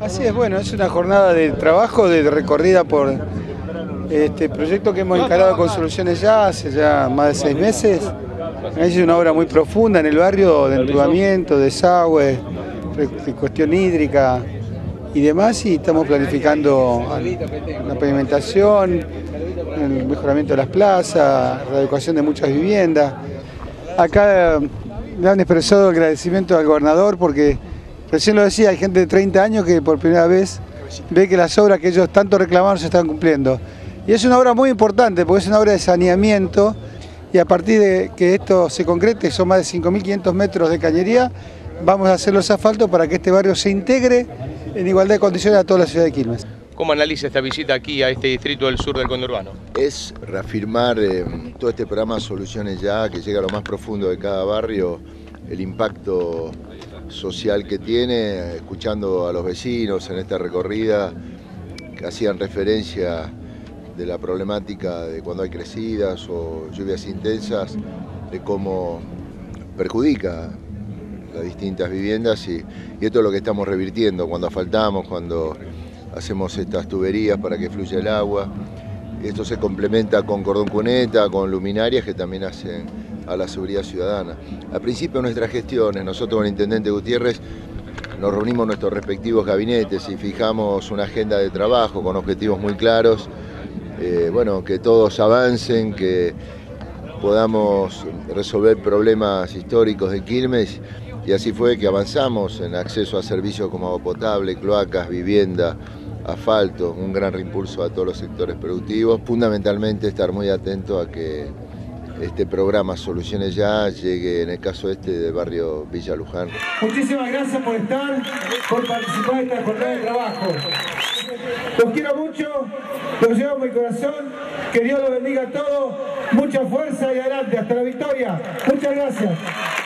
Así es, bueno, es una jornada de trabajo, de recorrida por este proyecto que hemos encarado con Soluciones Ya hace ya más de 6 meses. Es una obra muy profunda en el barrio de entubamiento, desagüe, de cuestión hídrica y demás, y estamos planificando la pavimentación, el mejoramiento de las plazas, la adecuación de muchas viviendas. Acá le han expresado agradecimiento al gobernador porque, recién lo decía, hay gente de 30 años que por primera vez ve que las obras que ellos tanto reclamaron se están cumpliendo. Y es una obra muy importante porque es una obra de saneamiento, y a partir de que esto se concrete, son más de 5.500 metros de cañería, vamos a hacer los asfaltos para que este barrio se integre en igualdad de condiciones a toda la ciudad de Quilmes. ¿Cómo analiza esta visita aquí a este distrito del sur del conurbano? Es reafirmar todo este programa Soluciones Ya, que llega a lo más profundo de cada barrio, el impacto social que tiene, escuchando a los vecinos en esta recorrida que hacían referencia de la problemática de cuando hay crecidas o lluvias intensas, de cómo perjudica las distintas viviendas, y esto es lo que estamos revirtiendo cuando asfaltamos, cuando hacemos estas tuberías para que fluya el agua. Esto se complementa con cordón cuneta, con luminarias que también hacen a la seguridad ciudadana. Al principio de nuestras gestiones, nosotros con el intendente Gutiérrez nos reunimos en nuestros respectivos gabinetes y fijamos una agenda de trabajo con objetivos muy claros, bueno, que todos avancen, que podamos resolver problemas históricos de Quilmes, y así fue que avanzamos en acceso a servicios como agua potable, cloacas, vivienda, asfalto, un gran reimpulso a todos los sectores productivos. Fundamentalmente estar muy atento a que este programa Soluciones Ya llegue, en el caso del barrio Villa Luján. Muchísimas gracias por estar, por participar en esta jornada de trabajo. Los quiero mucho, los llevo en mi corazón, que Dios los bendiga a todos, mucha fuerza y adelante, hasta la victoria. Muchas gracias.